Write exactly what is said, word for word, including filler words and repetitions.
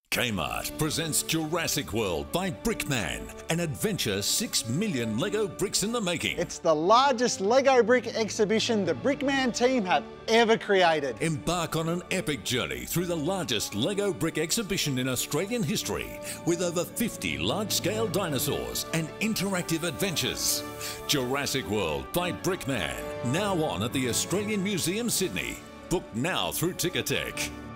Kmart presents Jurassic World by Brickman, an adventure six million Lego bricks in the making. It's the largest Lego brick exhibition the Brickman team have ever created. Embark on an epic journey through the largest Lego brick exhibition in Australian history, with over fifty large-scale dinosaurs and interactive adventures. Jurassic World by Brickman, now on at the Australian Museum, Sydney. Book now through Ticketek.